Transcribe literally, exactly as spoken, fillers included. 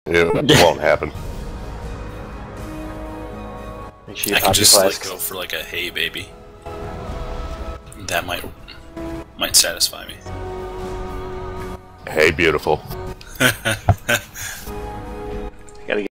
It won't happen. Make sure you I pop can your just like flasks. go for like a hey baby. That might might satisfy me. Hey, beautiful.